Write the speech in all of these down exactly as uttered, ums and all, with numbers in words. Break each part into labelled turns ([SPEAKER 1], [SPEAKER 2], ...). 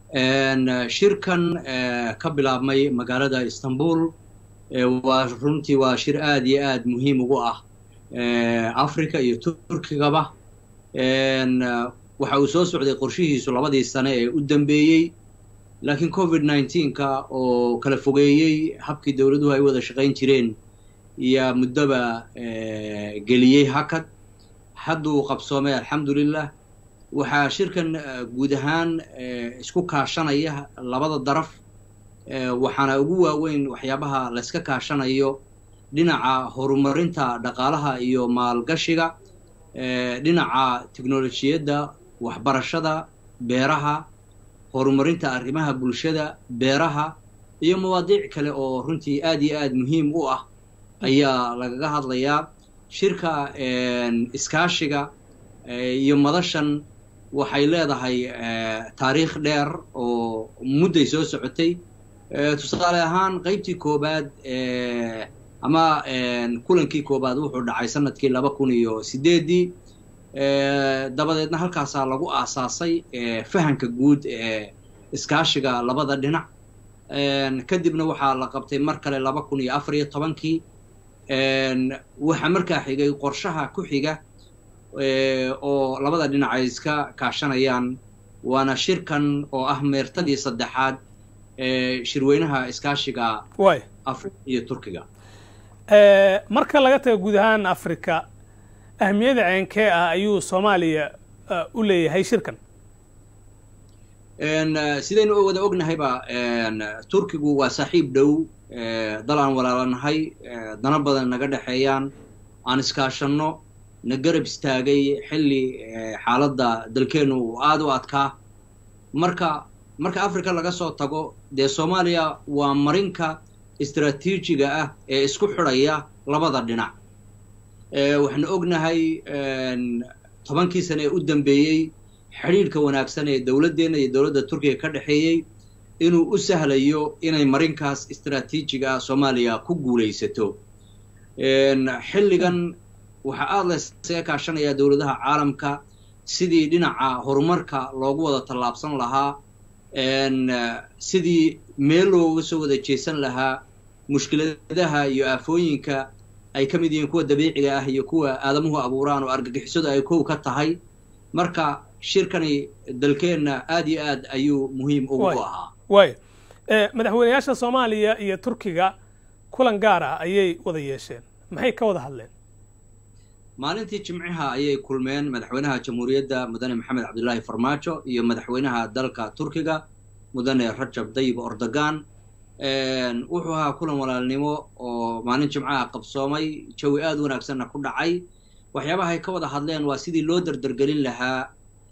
[SPEAKER 1] shirkan ka bilaabmay magaalada Istanbul waa runtii waa shir aad iyo aad muhiim ugu ah Afrika iyo Turkigaba. waxa uu soo socday qorshihiisu labadii sane ee u dambeeyay, laakiin covid nineteen ka oo kala fogeeyay habkii dawladuhu ay wada shaqayn jireen iyo muddaba geliyay hakad. hadduu qabsoomay alxamdulillah. waxaa shirkan guud ahaan isku kaashanaya labada daraf, waxaana ugu waaweyn waxyaabaha la iska kaashanayo dhinaca horumarinta dhaqaalaha iyo maalgashiga, dhinaca tiknoolajiyadda, waxbarashada, beeraha, horumarinta arrimaha bulshada, beeraha iyo mawaadiic kale oo runtii aad iyo aad muhiim u ah ayaa lagaga hadlayaa. shirka iskaashiga iyo madashan waxay leedahay taariikh dheer oo mudday soo socotay. tusaale ahaan qaybtii koobaad ama kulankii koobaad wuxuu dhacay sanadkii laba kun iyo sideedii, dabadeedna halkaasaa lagu aasaasay fahanka guud ee iskaashiga labada dhinac. kadibna waxaa la qabtay mar kale laba kun iyo afar iyo tobankii. waxaa markaa xigay qorshaha ku xiga oo labada dhinac ay iska kaashanayaan, waana shirkan oo ah meertadii saddexaad ee shirweynaha iskaashiga Afrika iyo Turkiga.
[SPEAKER 2] marka laga tago guud ahaan Afrika, ahmiyada ceenkee ah ayuu Soomaaliya u leeyahay shirkan?
[SPEAKER 1] sidaynu wada ognahayba Turkigu waa saaxiib dhow, dal aan walaalanahay, dana badan naga dhexeeyaan, aan iskaashanno, na garab istaagay xilli xaaladda dalkeenu uu aad u adkaa. marka marka Afrika laga soo tago, dee Soomaaliya waa marinka istiraatiijiga ah ee isku xidhaya labada dhinac. waxaanu ognahay tobankii sane ee u dambeeyey xidhiidhka wanaagsan ee dowladdeena iyo dowladda Turkiga ka dhexeeyey inuu u sahlayo inay marinkaas istiraatiijiga ah Soomaaliya ku guulaysato. xilligan waxaa aad la isaga kaashanaya dowladaha caalamka sidii dhinaca horumarka loogu wada tallaabsan lahaa, sidii meel looga soo wada jeesan lahaa mushkiladaha iyo aafooyinka ay ka mid yihiin kuwa dabiiciga ah iyo kuwa aadamuhu abuuraan oo argagixisadu ay kow ka tahay. marka shirkani dalkeenna aad iyo aad ayuu muhiim ugu ahaa.
[SPEAKER 2] way madaxweynayaasha Soomaaliya iyo Turkiga kulan gaar ah ayay wada yeesheen, maxay ka wada hadleen?
[SPEAKER 1] maalintii Jimcaha ayay kulmeen madaxweynaha Jamhuuriyadda Mudane Maxamed Cabdullaahi Farmaajo iyo madaxweynaha dalka Turkiga Mudane Rajab Tayyip Erdogan. wuxuu ahaa kulan walaalnimo oo maalin Jimcaha qabsoomay, jawi aad wanaagsanna ku dhacay. waxyaabaha ay ka wada hadleen waa sidii loo dardargelin lahaa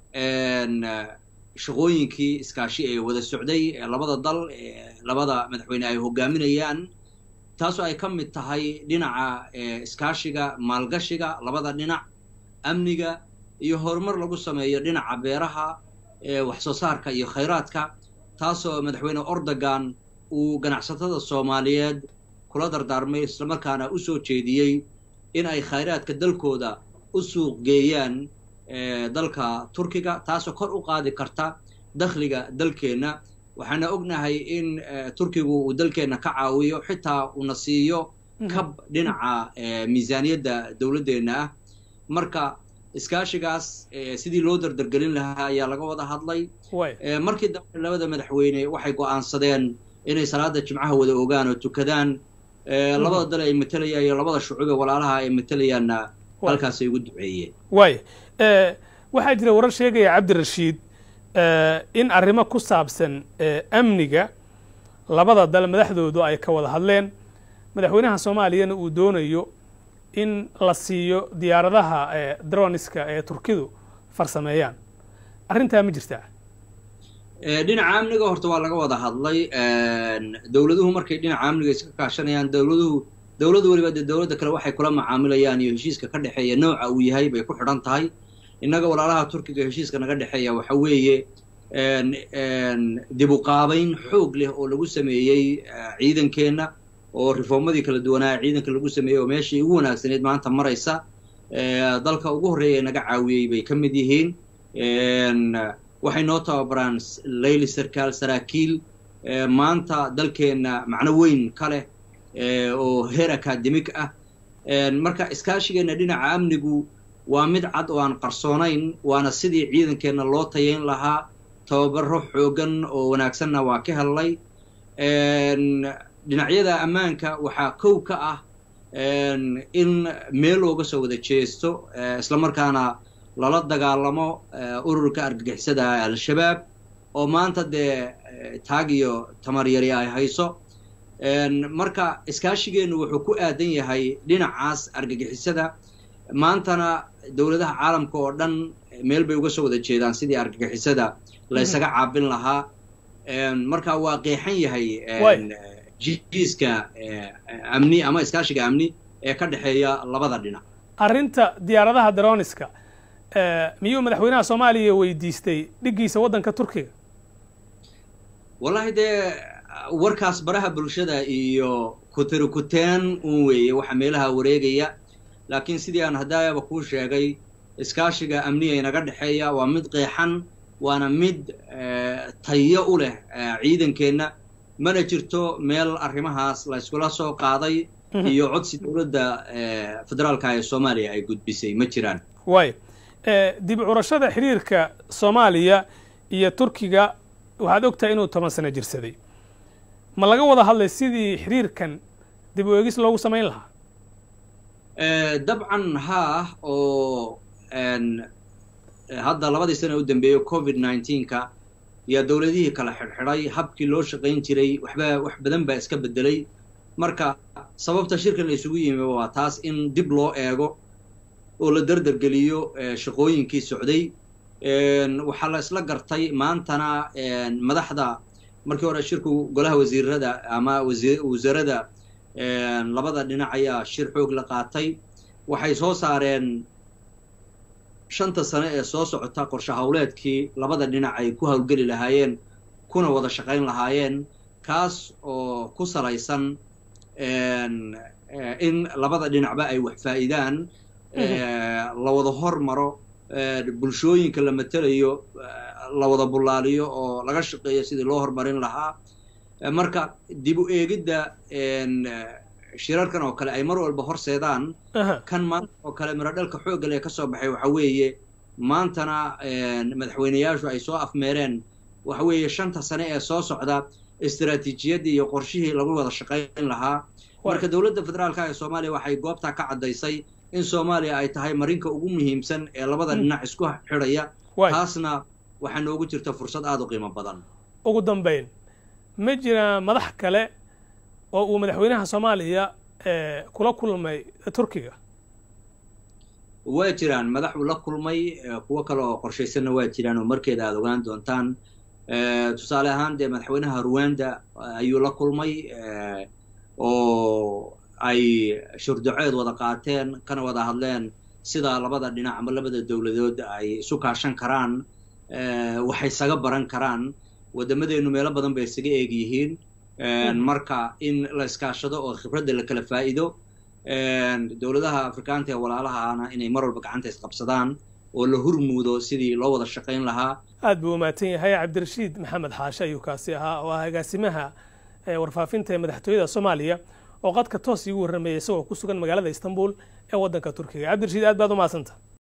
[SPEAKER 1] shaqooyinkii iskaashi ee wada socday labada dal, labada madaxweyne ay hogaaminayaan, taasoo ay ka mid tahay dhinaca iskaashiga maalgashiga labada dhinac, amniga iyo horumar lagu sameeyo dhinaca beeraha, wax soo saarka iyo khayraadka, taasoo madaxweyne Erdogan uu ganacsatada Soomaaliyeed kula dardaarmay isla markaana u soo jeediyey in ay khayraadka dalkooda u suuq geeyaan dalka Turkiga, taasoo kor u qaadi karta dakhliga dalkeena. waxaana ognahay in Turkigu uu dalkeena ka caawiyo, xitaa uu siiyo kab dhinaca miisaaniyadda dawladdeena ah. marka iskaashigaas sidii loo dardargelin lahaa ayaa laga wada hadlay. markii dambe labada madaxweyne waxay go'aansadeen inay salaada Jimcaha wada ogaan oo tukadaan. labada dal ay matalayaan iyo labada shucuub ee walaalaha ay matalayaanna halkaas ay ugu duceeyeen.
[SPEAKER 2] way waxaa jira warar sheegaya Cabdirashiid in arrimo ku saabsan amniga labada dal madaxdoodu ay ka wada hadleen, madaxweynaha Soomaaliyana uu doonayo in la siiyo diyaaradaha droniska ee Turkidu farsameeyaan. arrintaa ma jirtaa?
[SPEAKER 1] dhinaca amniga horta waa laga wada hadlay. dawladuhu markay dhinaca amniga iska kaashanayaan, dawladuhu dawlad waliba dawladda kale waxay kula macaamilayaan iyo heshiiska ka dhexeeya nooca uu yahay bay ku xidhan tahay. innaga walaalaha Turkiga heshiiska naga dhexeeya waxa weeye dib u qaabayn xoog leh oo lagu sameeyey ciidankeenna, oo reformadii kala duwanaa ciidanka lagu sameeyey oo meeshii ugu wanaagsaneed maanta maraysa. dalka ugu horreeya naga caawiyey bay ka mid yihiin. waxay noo tababaraan layli sarkaal saraakiil maanta dalkeenna macno weyn ka leh oo heer academic ah. marka iskaashigeenna dhinaca amnigu waa mid cad oo aan qarsoonayn, waana sidii ciidankeenna loo tayayn lahaa. tababaro xoogan oo wanaagsanna waa ka helnay. dhinacyada ammaanka waxaa kow ka ah in meel looga soo wada jeesto isla markaana lala dagaalamo ururka argagixisada al-shabaab oo maanta dee taag iyo tamar yari ay hayso. marka iskaashigeennu wuxuu ku aadan yahay dhinacaas argagixisada. maantana dowladaha caalamka oo dhan meel bay uga soo wada jeedaan sidii argagixisada la ysaga caabin lahaa. marka waa qeexan yahay jiiska amni ama iskaashiga amni ee ka dhexeeya labada dhinac.
[SPEAKER 2] arrinta diyaaradaha droniska miyuu madaxweynaha soomaaliya weydiistay dhiggiisa waddanka turkiga?
[SPEAKER 1] wallahi dee warkaas baraha bulshada iyo kutirikuteen un weeye waxa meelaha wareegaya, laakiin sidii aan haddaayaba kuu sheegay iskaashiga amniga inaga dhexeeya waa mid qeexan, waana mid tayo u leh ciidankeenna. mana jirto meel arrimahaas la iskula soo qaaday iyo codsi dowladda federaalka ee soomaaliya ay gudbisay ma jiraan.
[SPEAKER 2] way dib u curashada xiriirka soomaaliya iyo turkiga waxaad ogtahay inuu toban sano jirsaday. ma laga wada hadlay sidii xiriirkan dib u eegis loogu samayn lahaa?
[SPEAKER 1] dabcan haa, oo hadda labadii sano u dambeeyo covid nineteenka yaa dowladihii kala xidhxidhay, habkii loo shaqayn jiray waxba wax badan baa iska bedelay. marka sababta shirkan la isugu yimi waa taas, in dib loo eego oo la dardargeliyo shaqooyinkii socday. waxaa la isla gartay maantana madaxda markii hore shirku golaha wasiirada ama wasaarada labada dhinac ayaa shir xoog la qaatay. waxay soo saareen shanta sano ee soo socota qorshe hawleedkii labada dhinac ay ku hawlgeli lahaayeen kuna wada shaqayn lahaayeen, kaas oo ku salaysan in labada dhinacba ay wax faa'iidaan, la wada hormaro, bulshooyinka la matelayo la wada bullaaliyo oo laga shaqeeyo sidii loo hormarin lahaa. marka dib u eegidda shirarkan oo kale ay mar walba horseedaan kan maanta oo kale miradhalka xoogga leh ka soo baxay waxa weeye maantana madaxweynayaashu ay soo afmeereen waxa weeye shanta sane ee soo socda istiraatiijiyadii iyo qorshihii lagu wada shaqayn lahaa. marka dowladda federaalka ee soomaaliya waxay goobtaa ka caddaysay in soomaaliya ay tahay marinka ugu muhiimsan ee labada dhinac isku xidhaya. taasna waxaa noogu jirta fursad aad u qiimo badan.
[SPEAKER 2] ugu dambayn, ma jiraan madax kale oo uu madaxweynaha soomaaliya kula kulmay turkiga?
[SPEAKER 1] waa jiraan madax uu la kulmay, kuwo kale oo qorshaysanna waa jiraan oo markeeda aad ogaan doontaan. tusaale ahaan dee madaxweynaha Rwanda ayuu la kulmay oo ay shurdaceed wada qaateen kana wada hadleen sida labada dhinac ama labada dowladood ay isu kaashan karaan, waxay isaga baran karaan. wadamadeenu meelo badan bay isaga eeg yihiin. marka in la iskaashado oo khibradda la kala faa'iido, dowladaha afrikaanta ee walaalahana inay mar walba gacanta isqabsadaan oo la hurmuudo sidii loo wada shaqayn lahaa.
[SPEAKER 2] aad buu umahadsan yahay cabdirashiid maxamed xaashe ayuu kaasi ahaa oo ah agaasimaha warfaafinta ee madaxtooyada soomaaliya oo qadka toos iigu warrameeyay isagoo ku sugan magaalada istanbul ee waddanka turkiga. cabdirashiid aad baad u mahadsantahay.